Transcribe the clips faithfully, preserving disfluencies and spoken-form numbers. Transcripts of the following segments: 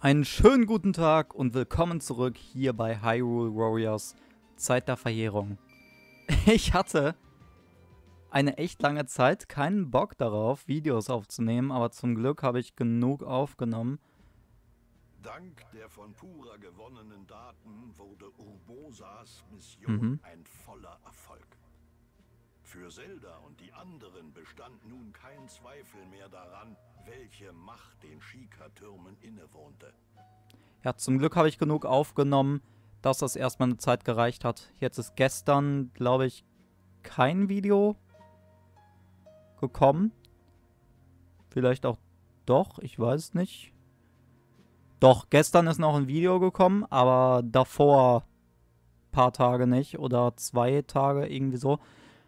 Einen schönen guten Tag und willkommen zurück hier bei Hyrule Warriors Zeit der Verjährung. Ich hatte eine echt lange Zeit keinen Bock darauf, Videos aufzunehmen, aber zum Glück habe ich genug aufgenommen. Dank der von Pura gewonnenen Daten wurde Urbosas Mission Mhm. ein voller Erfolg. Für Zelda und die anderen bestand nun kein Zweifel mehr daran, welche Macht den Sheikah-Türmen innewohnte. Ja, zum Glück habe ich genug aufgenommen, dass das erstmal eine Zeit gereicht hat. Jetzt ist gestern, glaube ich, kein Video gekommen. Vielleicht auch doch, ich weiß es nicht. Doch, gestern ist noch ein Video gekommen, aber davor ein paar Tage nicht oder zwei Tage, irgendwie so.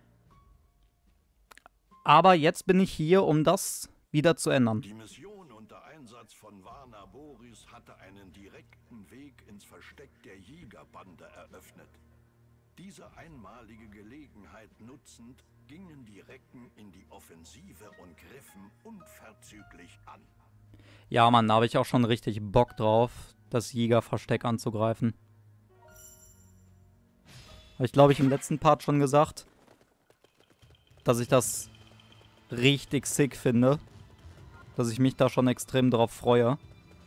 Aber jetzt bin ich hier, um das wieder zu ändern. Die Mission unter Einsatz von Warner Boris hatte einen direkten Weg ins Versteck der Jägerbande eröffnet. Diese einmalige Gelegenheit nutzend, gingen die Recken in die Offensive und griffen unverzüglich an. Ja, Mann, da habe ich auch schon richtig Bock drauf, das Jägerversteck anzugreifen. Habe ich, glaube ich, im letzten Part schon gesagt, dass ich das richtig sick finde. Dass ich mich da schon extrem drauf freue.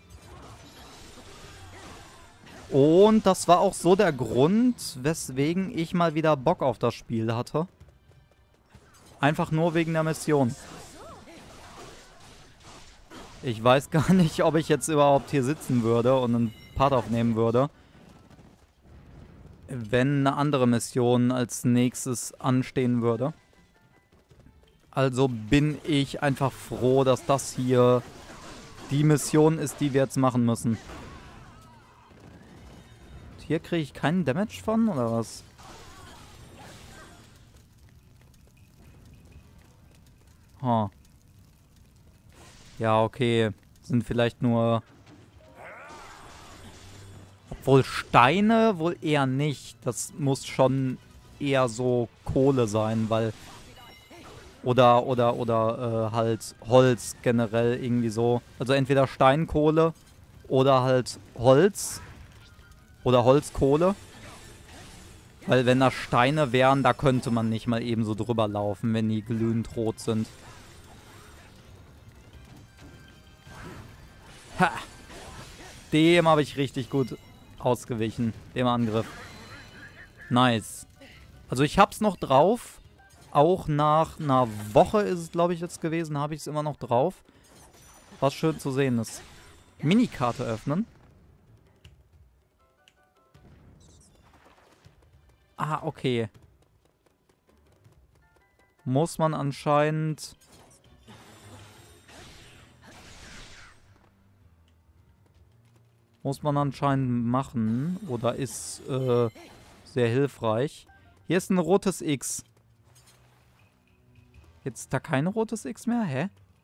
Und das war auch so der Grund, weswegen ich mal wieder Bock auf das Spiel hatte. Einfach nur wegen der Mission. Ich weiß gar nicht, ob ich jetzt überhaupt hier sitzen würde und einen Part aufnehmen würde, wenn eine andere Mission als nächstes anstehen würde. Also bin ich einfach froh, dass das hier die Mission ist, die wir jetzt machen müssen. Hier kriege ich keinen Damage von, oder was? Huh. Ja, okay. Sind vielleicht nur... Obwohl Steine wohl eher nicht. Das muss schon eher so Kohle sein, weil... Oder, oder, oder äh, halt Holz generell irgendwie so. Also entweder Steinkohle oder halt Holz. Oder Holzkohle. Weil wenn da Steine wären, da könnte man nicht mal eben so drüber laufen, wenn die glühend rot sind. Ha! Dem habe ich richtig gut ausgewichen. Dem Angriff. Nice. Also ich hab's noch drauf. Auch nach einer Woche ist es, glaube ich, jetzt gewesen, habe ich es immer noch drauf. Was schön zu sehen ist. Minikarte öffnen. Ah, okay. Muss man anscheinend... Muss man anscheinend machen. Oder ist äh, sehr hilfreich. Hier ist ein rotes X. Jetzt ist da kein rotes X mehr? Hä?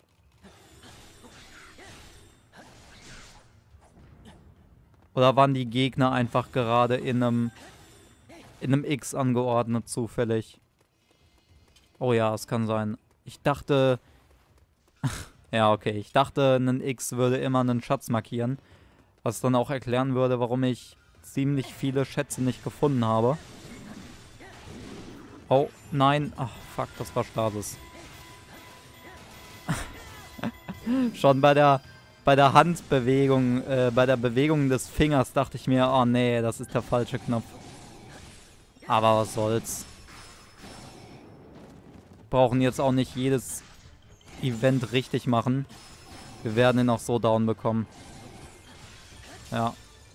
Oder waren die Gegner einfach gerade in einem in einem X angeordnet zufällig? Oh ja, es kann sein. Ich dachte... ja, okay. Ich dachte, ein X würde immer einen Schatz markieren. Was dann auch erklären würde, warum ich ziemlich viele Schätze nicht gefunden habe. Oh, nein. Ach, fuck, das war Stasis. Schon bei der, bei der Handbewegung, äh, bei der Bewegung des Fingers dachte ich mir, oh nee, das ist der falsche Knopf. Aber was soll's. Brauchen jetzt auch nicht jedes Event richtig machen. Wir werden ihn auch so down bekommen. Ja.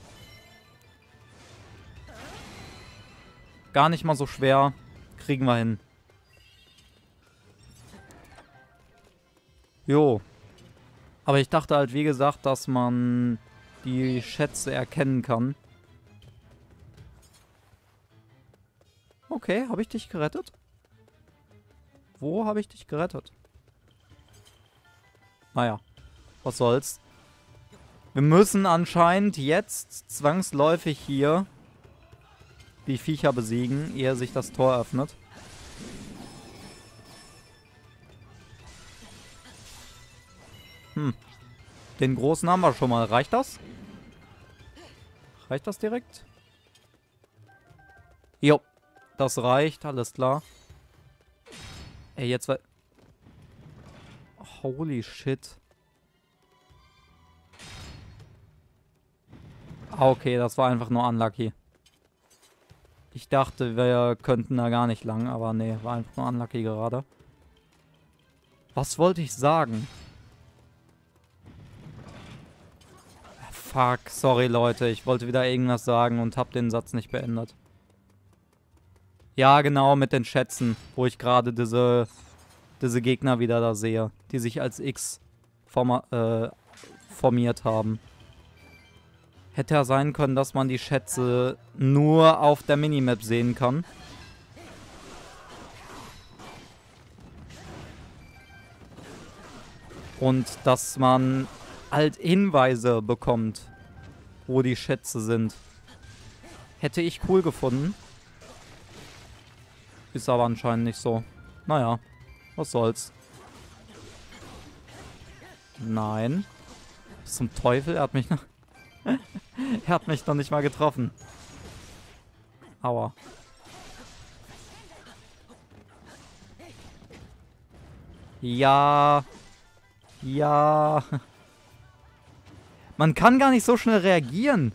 Gar nicht mal so schwer. Kriegen wir hin. Jo. Aber ich dachte halt, wie gesagt, dass man die Schätze erkennen kann. Okay, habe ich dich gerettet? Wo habe ich dich gerettet? Naja, was soll's. Wir müssen anscheinend jetzt zwangsläufig hier die Viecher besiegen, ehe sich das Tor öffnet. Hm. Den großen haben wir schon mal. Reicht das? Reicht das direkt? Jo. Das reicht, alles klar. Ey, jetzt war... Holy shit. Ah, okay, das war einfach nur unlucky. Ich dachte, wir könnten da gar nicht lang, aber nee, war einfach nur unlucky gerade. Was wollte ich sagen? Fuck, sorry Leute, ich wollte wieder irgendwas sagen und hab den Satz nicht beendet. Ja, genau, mit den Schätzen, wo ich gerade diese, diese Gegner wieder da sehe, die sich als X forma äh, formiert haben. Hätte ja sein können, dass man die Schätze nur auf der Minimap sehen kann. Und dass man halt Hinweise bekommt, wo die Schätze sind. Hätte ich cool gefunden. Ist aber anscheinend nicht so. Naja, was soll's. Nein. Was zum Teufel? Er hat mich noch... er hat mich noch nicht mal getroffen. Aua. Ja. Ja. Man kann gar nicht so schnell reagieren.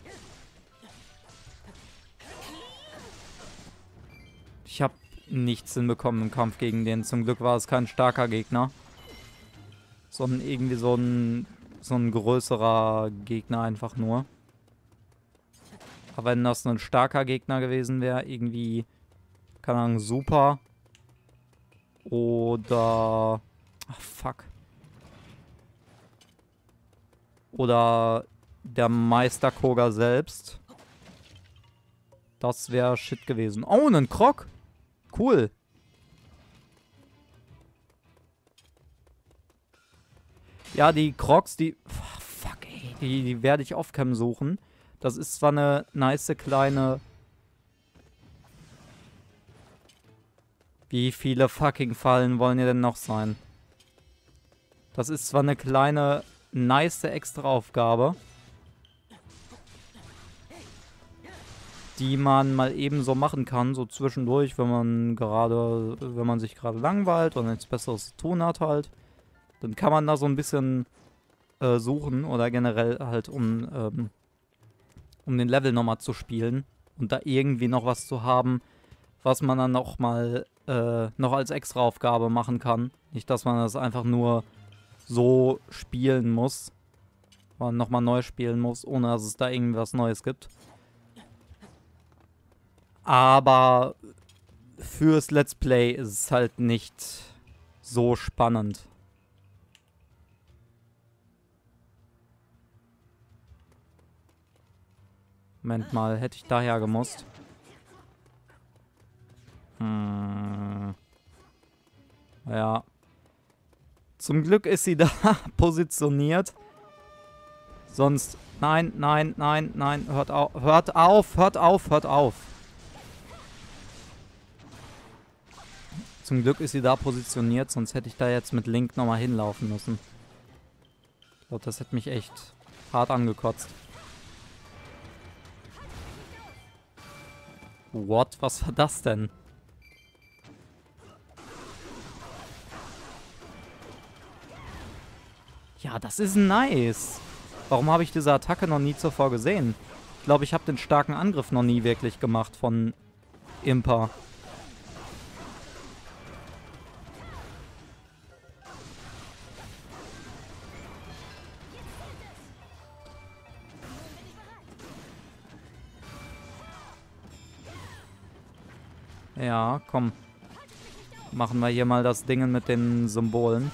Ich habe nichts hinbekommen im Kampf gegen den. Zum Glück war es kein starker Gegner. Sondern irgendwie so ein, so ein größerer Gegner einfach nur. Aber wenn das ein starker Gegner gewesen wäre, irgendwie, keine Ahnung, super. Oder... Ach, fuck. Oder der Meister Koga selbst. Das wäre shit gewesen. Oh, ein Krog. Cool. Ja, die Krogs, die... Oh, fuck, ey. Die, die werde ich off-cam suchen. Das ist zwar eine nice kleine... Wie viele fucking Fallen wollen hier denn noch sein? Das ist zwar eine kleine, nice Extra-Aufgabe, die man mal eben so machen kann, so zwischendurch, wenn man gerade, wenn man sich gerade langweilt und nichts Besseres zu tun hat halt. Dann kann man da so ein bisschen äh, suchen oder generell halt, um, ähm, um den Level nochmal zu spielen und da irgendwie noch was zu haben, was man dann noch mal äh, noch als Extra-Aufgabe machen kann. Nicht, dass man das einfach nur so spielen muss, man nochmal neu spielen muss, ohne dass es da irgendwas Neues gibt. Aber fürs Let's Play ist es halt nicht so spannend. Moment mal, hätte ich daher gemusst. Hm. Ja. Zum Glück ist sie da positioniert. Sonst... Nein, nein, nein, nein. Hört auf, hört auf, hört auf, hört auf. Zum Glück ist sie da positioniert, sonst hätte ich da jetzt mit Link nochmal hinlaufen müssen. Ich glaube, das hätte mich echt hart angekotzt. What? Was war das denn? Ja, das ist nice. Warum habe ich diese Attacke noch nie zuvor gesehen? Ich glaube, ich habe den starken Angriff noch nie wirklich gemacht von Impa. Ja, komm. Machen wir hier mal das Ding mit den Symbolen.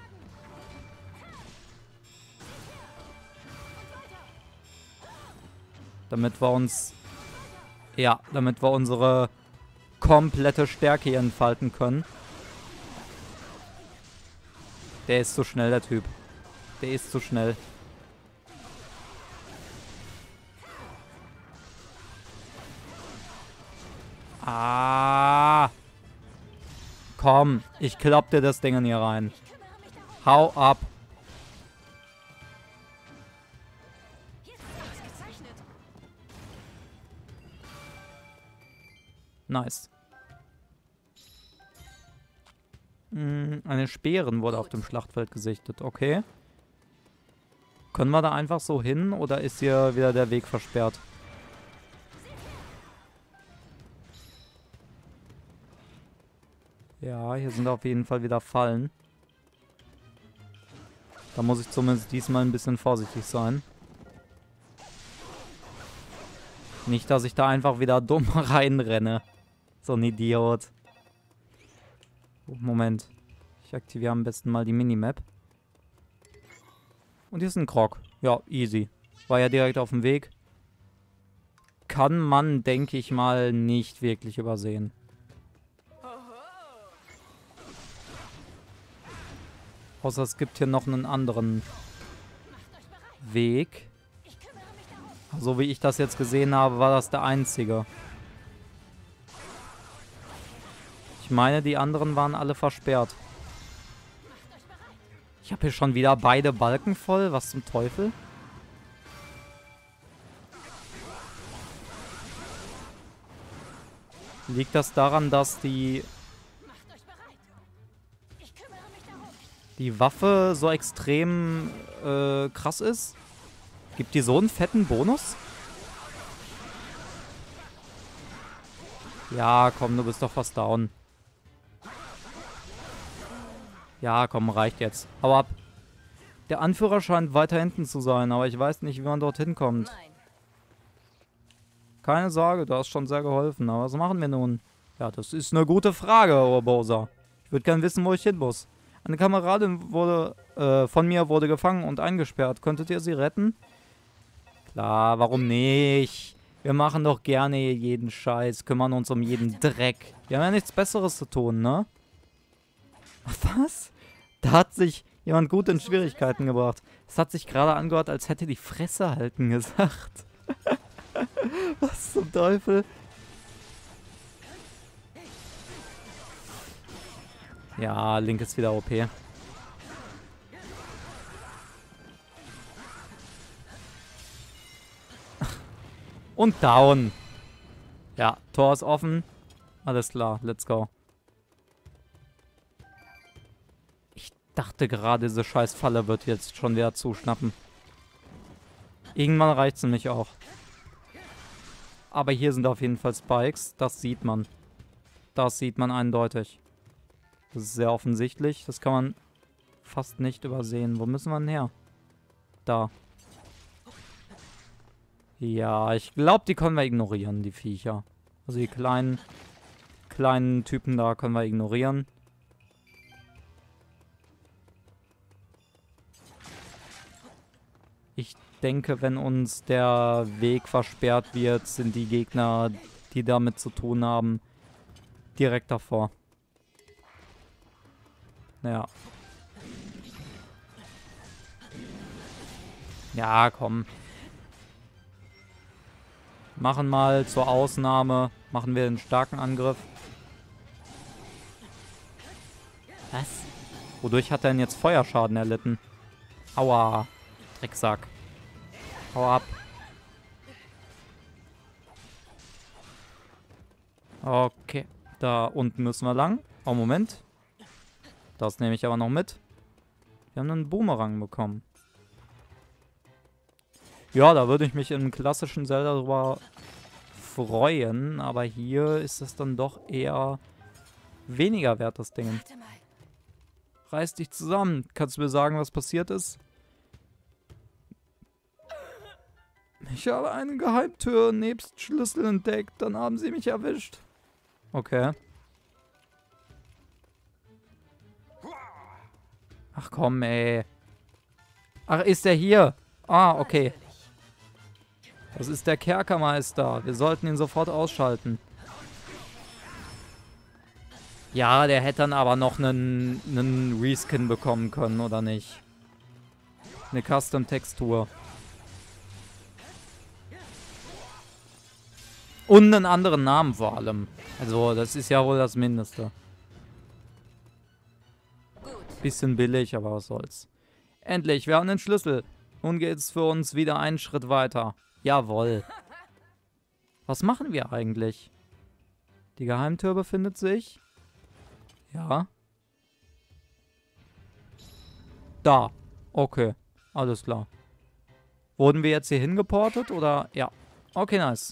Damit wir uns... Ja, damit wir unsere komplette Stärke hier entfalten können. Der ist zu schnell, der Typ. Der ist zu schnell. Ah. Komm, ich klopp dir das Ding hier rein. Hau ab. Nice. Hm, eine Speerin wurde auf dem Schlachtfeld gesichtet. Okay. Können wir da einfach so hin oder ist hier wieder der Weg versperrt? Ja, hier sind auf jeden Fall wieder Fallen. Da muss ich zumindest diesmal ein bisschen vorsichtig sein. Nicht, dass ich da einfach wieder dumm reinrenne. So ein Idiot. Oh, Moment. Ich aktiviere am besten mal die Minimap. Und hier ist ein Krog. Ja, easy. War ja direkt auf dem Weg. Kann man, denke ich mal, nicht wirklich übersehen. Außer es gibt hier noch einen anderen Weg. So wie ich das jetzt gesehen habe, war das der einzige. Ich meine, die anderen waren alle versperrt. Ich habe hier schon wieder beide Balken voll. Was zum Teufel? Liegt das daran, dass die... die Waffe so extrem äh, krass ist? Gibt die so einen fetten Bonus? Ja, komm, du bist doch fast down. Ja, komm, reicht jetzt. Hau ab. Der Anführer scheint weiter hinten zu sein, aber ich weiß nicht, wie man dorthin kommt. Keine Sorge, du hast schon sehr geholfen, aber was machen wir nun? Ja, das ist eine gute Frage, Urbosa. Ich würde gerne wissen, wo ich hin muss. Eine Kameradin wurde, äh, von mir wurde gefangen und eingesperrt. Könntet ihr sie retten? Klar, warum nicht? Wir machen doch gerne jeden Scheiß, kümmern uns um jeden Dreck. Wir haben ja nichts Besseres zu tun, ne? Was? Da hat sich jemand gut in Schwierigkeiten gebracht. Es hat sich gerade angehört, als hätte die Fresse halten gesagt. Was zum Teufel? Ja, Link ist wieder O P. Und down. Ja, Tor ist offen. Alles klar, let's go. Ich dachte gerade, diese scheiß Falle wird jetzt schon wieder zuschnappen. Irgendwann reicht es nämlich auch. Aber hier sind auf jeden Fall Spikes. Das sieht man. Das sieht man eindeutig. Das ist sehr offensichtlich. Das kann man fast nicht übersehen. Wo müssen wir denn her? Da. Ja, ich glaube, die können wir ignorieren, die Viecher. Also die kleinen, kleinen Typen da können wir ignorieren. Ich denke, wenn uns der Weg versperrt wird, sind die Gegner, die damit zu tun haben, direkt davor. Ja. Ja, komm. Machen mal zur Ausnahme, machen wir einen starken Angriff. Was? Wodurch hat er denn jetzt Feuerschaden erlitten? Aua. Drecksack. Hau ab. Okay. Da unten müssen wir lang. Oh, Moment. Das nehme ich aber noch mit. Wir haben einen Boomerang bekommen. Ja, da würde ich mich im klassischen Zelda drüber freuen. Aber hier ist es dann doch eher weniger wert, das Ding. Reiß dich zusammen. Kannst du mir sagen, was passiert ist? Ich habe eine Geheimtür nebst Schlüssel entdeckt. Dann haben sie mich erwischt. Okay. Ach komm, ey. Ach, ist der hier? Ah, okay. Das ist der Kerkermeister. Wir sollten ihn sofort ausschalten. Ja, der hätte dann aber noch einen, einen Reskin bekommen können, oder nicht? Eine Custom-Textur. Und einen anderen Namen vor allem. Also, das ist ja wohl das Mindeste. Bisschen billig, aber was soll's. Endlich, wir haben den Schlüssel. Nun geht's für uns wieder einen Schritt weiter. Jawohl. Was machen wir eigentlich? Die Geheimtür befindet sich. Ja. Da. Okay. Alles klar. Wurden wir jetzt hier hingeportet oder? Ja. Okay, nice.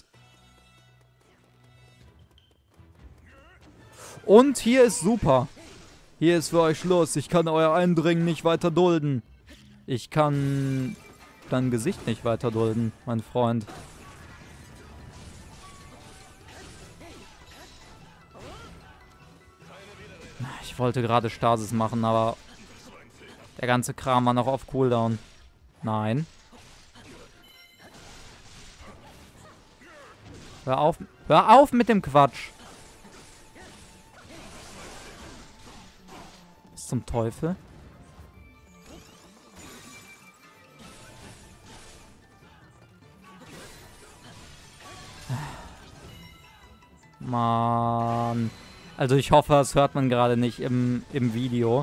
Und hier ist super. Hier ist für euch Schluss. Ich kann euer Eindringen nicht weiter dulden. Ich kann dein Gesicht nicht weiter dulden, mein Freund. Ich wollte gerade Stasis machen, aber der ganze Kram war noch auf Cooldown. Nein. Hör auf. Hör auf mit dem Quatsch. Was zum Teufel? Mann. Also ich hoffe, das hört man gerade nicht im, im Video.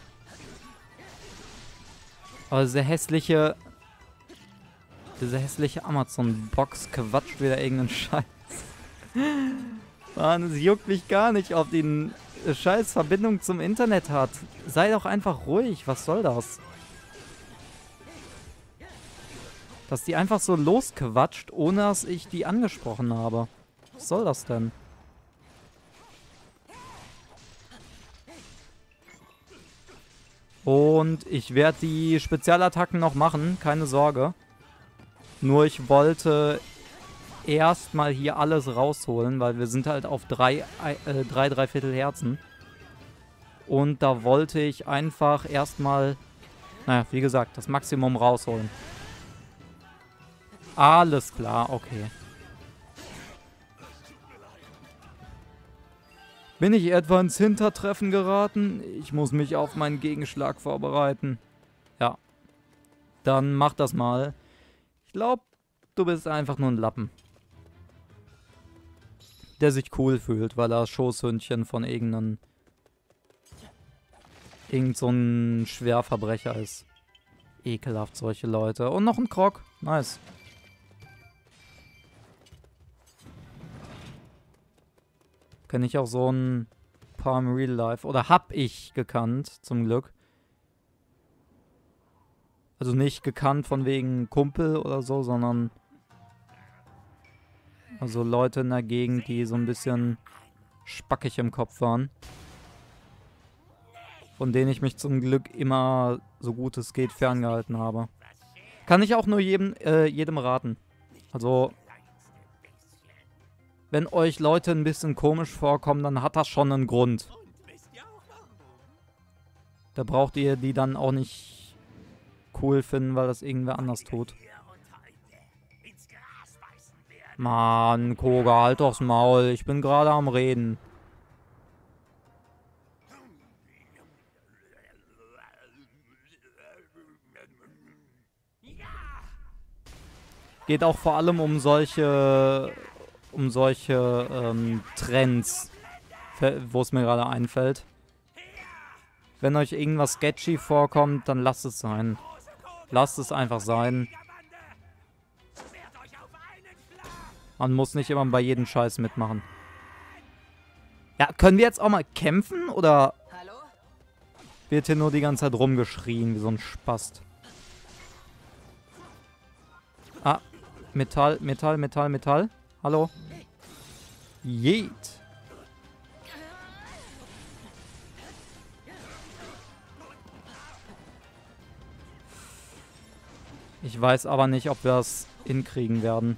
Aber diese hässliche... Diese hässliche Amazon-Box quatscht wieder irgendeinen Scheiß. Mann, es juckt mich gar nicht, ob die eine scheiß Verbindung zum Internet hat. Sei doch einfach ruhig, was soll das? Dass die einfach so losquatscht, ohne dass ich die angesprochen habe. Was soll das denn? Und ich werde die Spezialattacken noch machen, keine Sorge. Nur ich wollte erstmal hier alles rausholen, weil wir sind halt auf drei, äh, drei, dreiviertel Herzen. Und da wollte ich einfach erstmal, naja, wie gesagt, das Maximum rausholen. Alles klar, okay. Bin ich etwa ins Hintertreffen geraten? Ich muss mich auf meinen Gegenschlag vorbereiten. Ja. Dann mach das mal. Ich glaube, du bist einfach nur ein Lappen. Der sich cool fühlt, weil er Schoßhündchen von irgendeinem... Irgend so ein Schwerverbrecher ist. Ekelhaft, solche Leute. Und noch ein Krog. Nice. Kenne ich auch so ein paar im Real Life. Oder hab ich gekannt, zum Glück. Also nicht gekannt von wegen Kumpel oder so, sondern... Also Leute in der Gegend, die so ein bisschen spackig im Kopf waren. Von denen ich mich zum Glück immer, so gut es geht, ferngehalten habe. Kann ich auch nur jedem, äh, jedem raten. Also... Wenn euch Leute ein bisschen komisch vorkommen, dann hat das schon einen Grund. Da braucht ihr die dann auch nicht cool finden, weil das irgendwer anders tut. Mann, Koga, halt doch's Maul. Ich bin gerade am Reden. Geht auch vor allem um solche... um solche ähm, Trends, wo es mir gerade einfällt. Wenn euch irgendwas sketchy vorkommt, dann lasst es sein. Lasst es einfach sein. Man muss nicht immer bei jedem Scheiß mitmachen. Ja, können wir jetzt auch mal kämpfen, oder wird hier nur die ganze Zeit rumgeschrien, wie so ein Spast? Ah, Metall, Metall, Metall, Metall. Hallo? Yeet. Ich weiß aber nicht, ob wir das hinkriegen werden.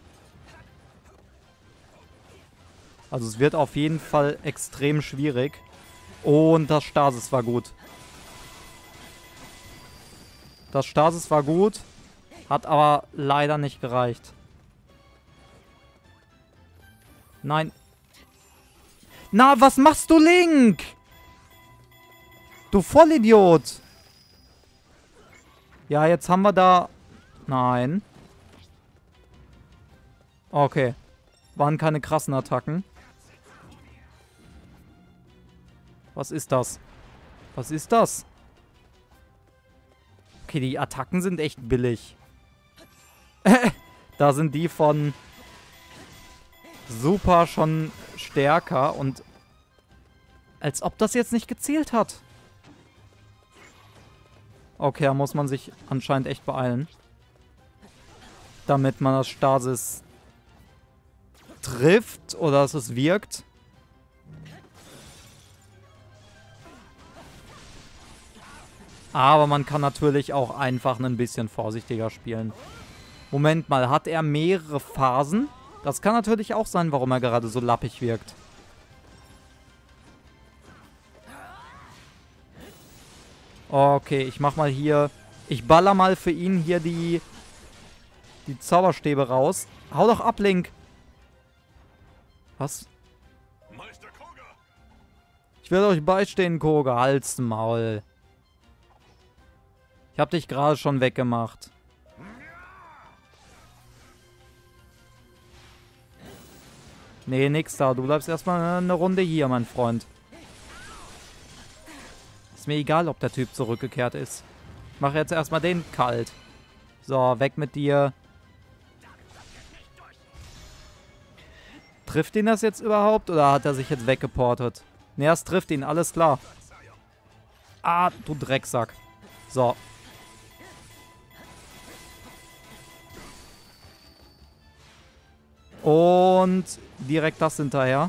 Also es wird auf jeden Fall extrem schwierig. Und das Stasis war gut. Das Stasis war gut, hat aber leider nicht gereicht. Nein. Na, was machst du, Link? Du Vollidiot. Ja, jetzt haben wir da... Nein. Okay. Waren keine krassen Attacken. Was ist das? Was ist das? Okay, die Attacken sind echt billig. Da sind die von... Super schon stärker und als ob das jetzt nicht gezählt hat. Okay, da muss man sich anscheinend echt beeilen. Damit man das Stasis trifft oder dass es wirkt. Aber man kann natürlich auch einfach ein bisschen vorsichtiger spielen. Moment mal, hat er mehrere Phasen? Das kann natürlich auch sein, warum er gerade so lappig wirkt. Okay, ich mach mal hier... Ich baller mal für ihn hier die... die Zauberstäbe raus. Hau doch ab, Link! Was? Ich werde euch beistehen, Koga. Halt's Maul. Ich hab dich gerade schon weggemacht. Nee, nix da. Du bleibst erstmal eine Runde hier, mein Freund. Ist mir egal, ob der Typ zurückgekehrt ist. Ich mache jetzt erstmal den kalt. So, weg mit dir. Trifft ihn das jetzt überhaupt? Oder hat er sich jetzt weggeportet? Ne, es trifft ihn. Alles klar. Ah, du Drecksack. So. Und direkt das hinterher.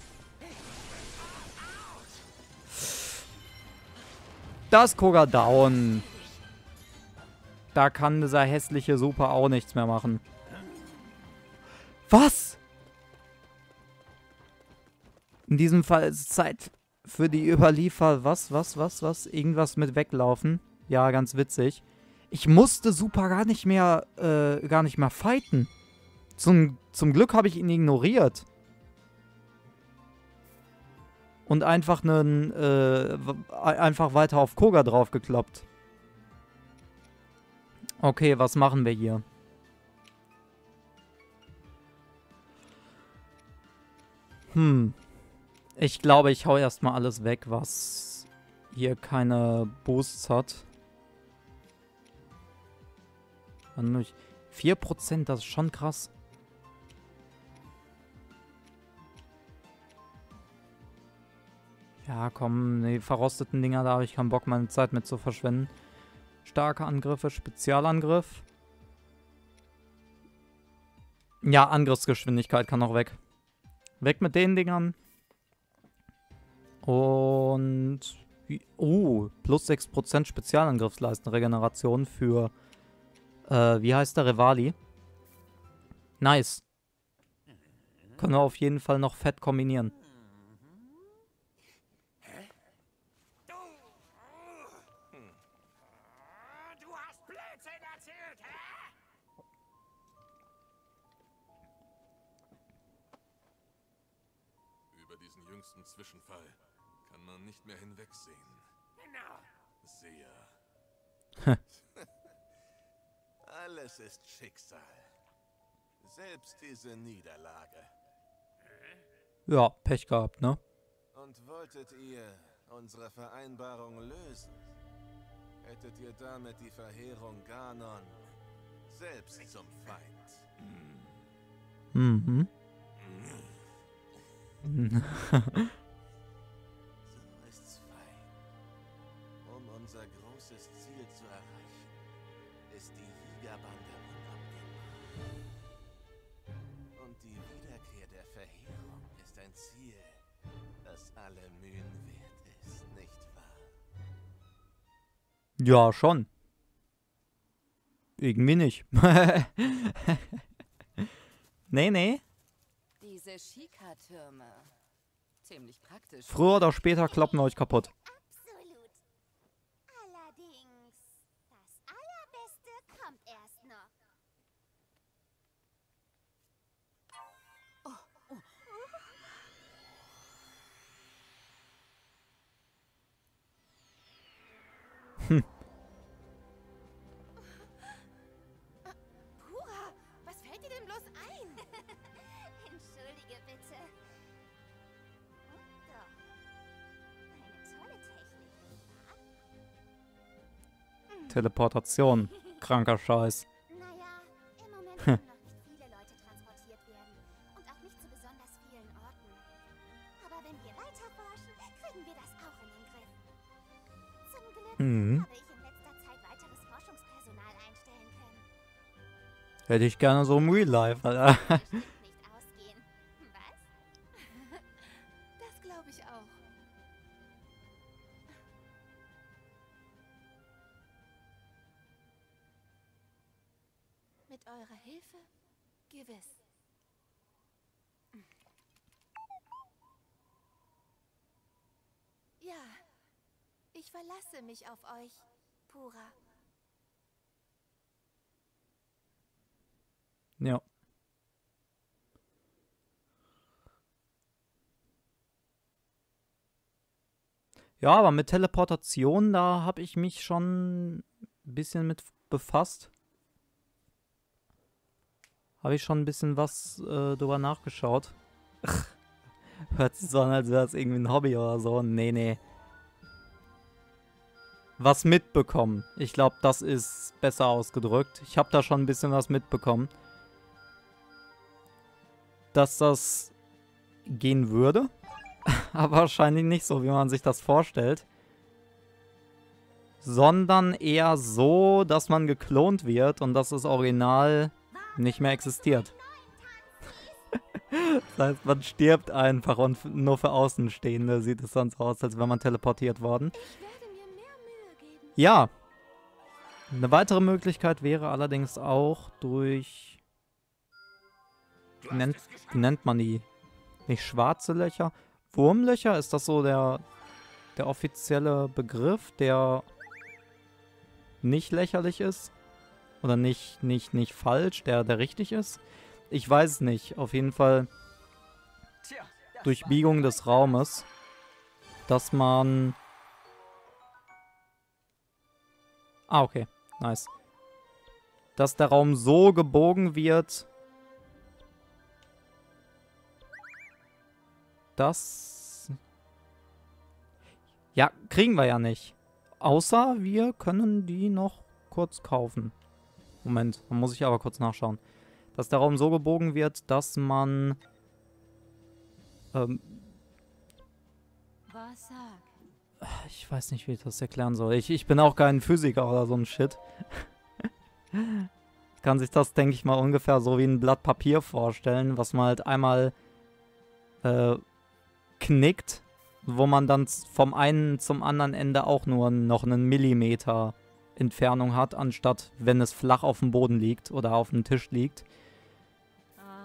Das Koga down. Da kann dieser hässliche Super auch nichts mehr machen. Was? In diesem Fall ist es Zeit für die Überliefer... Was, was, was, was? Irgendwas mit weglaufen. Ja, ganz witzig. Ich musste Super gar nicht mehr, äh, gar nicht mehr fighten. Zum, zum Glück habe ich ihn ignoriert. Und einfach einen, äh, einfach weiter auf Koga draufgekloppt. Okay, was machen wir hier? Hm. Ich glaube, ich hau erstmal alles weg, was hier keine Boosts hat. vier Prozent, das ist schon krass. Ja, komm, die verrosteten Dinger, da habe ich keinen Bock, meine Zeit mit zu verschwenden. Starke Angriffe, Spezialangriff. Ja, Angriffsgeschwindigkeit kann auch weg. Weg mit den Dingern. Und... Oh, plus sechs Prozent Spezialangriffsleisten-Regeneration für... Äh, wie heißt der? Revali. Nice. Können wir auf jeden Fall noch fett kombinieren. Jüngsten Zwischenfall kann man nicht mehr hinwegsehen. Genau. Sehr. Alles ist Schicksal. Selbst diese Niederlage. Ja, Pech gehabt, ne? Und wolltet ihr unsere Vereinbarung lösen, hättet ihr damit die Verheerung Ganon selbst zum Feind. Mhm. So ist's fein. Um unser großes Ziel zu erreichen, ist die Jägerbande unabdingbar. Und die Wiederkehr der Verheerung ist ein Ziel, das alle Mühen wert ist, nicht wahr? Ja, schon. Irgendwie nicht. Nee, nee. Diese Shika-Türme. Ziemlich praktisch. Früher oder später kloppen wir euch kaputt. Absolut. Allerdings, das Allerbeste kommt erst noch. Hm. Pura, was fällt dir denn bloß ein? Entschuldige bitte. Und doch. Eine tolle Technik, nicht wahr? Teleportation. Kranker Scheiß. Naja, im Moment können noch nicht viele Leute transportiert werden. Und auch nicht zu besonders vielen Orten. Hätte ich gerne so im Real Life, Alter. Nicht ausgehen. Was? Das glaube ich auch. Mit eurer Hilfe? Gewiss. Ja, ich verlasse mich auf euch, Pura. Ja. Ja, aber mit Teleportation, da habe ich mich schon ein bisschen mit befasst. Habe ich schon ein bisschen was äh, drüber nachgeschaut. Hört sich so an, als wäre es irgendwie ein Hobby oder so. Nee, nee. Was mitbekommen. Ich glaube, das ist besser ausgedrückt. Ich habe da schon ein bisschen was mitbekommen. Dass das gehen würde. Aber wahrscheinlich nicht so, wie man sich das vorstellt. Sondern eher so, dass man geklont wird und dass das Original nicht mehr existiert. Das heißt, man stirbt einfach und nur für Außenstehende sieht es dann so aus, als wäre man teleportiert worden. Ich werde mir mehr Mühe geben. Ja. Eine weitere Möglichkeit wäre allerdings auch durch... Wie nennt, wie nennt man die? Nicht schwarze Löcher? Wurmlöcher? Ist das so der, der offizielle Begriff, der nicht lächerlich ist? Oder nicht, nicht, nicht falsch, der, der richtig ist? Ich weiß es nicht. Auf jeden Fall durch Biegung des Raumes, dass man... Ah, okay. Nice. Dass der Raum so gebogen wird, dass... Ja, kriegen wir ja nicht. Außer wir können die noch kurz kaufen. Moment, da muss ich aber kurz nachschauen. Dass der Raum so gebogen wird, dass man... Ähm, Was sag? ich weiß nicht, wie ich das erklären soll. Ich, ich bin auch kein Physiker oder so ein Shit. Kann sich das, denke ich mal, ungefähr so wie ein Blatt Papier vorstellen, was man halt einmal äh, knickt, wo man dann vom einen zum anderen Ende auch nur noch einen Millimeter Entfernung hat, anstatt wenn es flach auf dem Boden liegt oder auf dem Tisch liegt. Ah,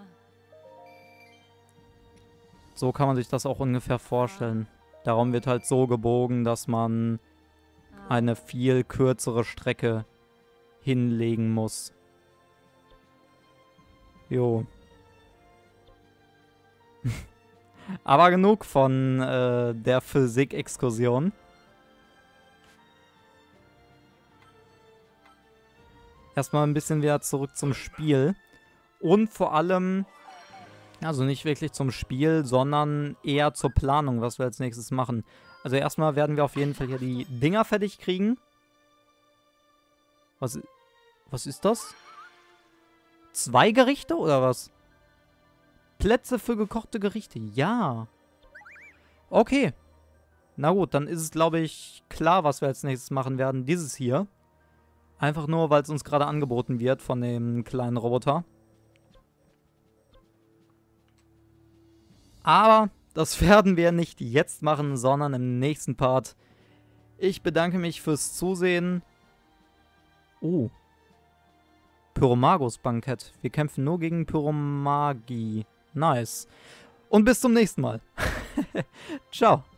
So kann man sich das auch ungefähr vorstellen. Der Raum wird halt so gebogen, dass man ah. eine viel kürzere Strecke hinlegen muss. Jo. Aber genug von äh, der Physik-Exkursion. Erstmal ein bisschen wieder zurück zum Spiel. Und vor allem, also nicht wirklich zum Spiel, sondern eher zur Planung, was wir als nächstes machen. Also erstmal werden wir auf jeden Fall hier die Dinger fertig kriegen. Was, was ist das? Zwei Gerichte oder was? Plätze für gekochte Gerichte. Ja. Okay. Na gut, dann ist es, glaube ich, klar, was wir als nächstes machen werden. Dieses hier. Einfach nur, weil es uns gerade angeboten wird von dem kleinen Roboter. Aber das werden wir nicht jetzt machen, sondern im nächsten Part. Ich bedanke mich fürs Zusehen. Oh. Pyromagus-Bankett. Wir kämpfen nur gegen Pyromagie. Nice. Und bis zum nächsten Mal. Ciao.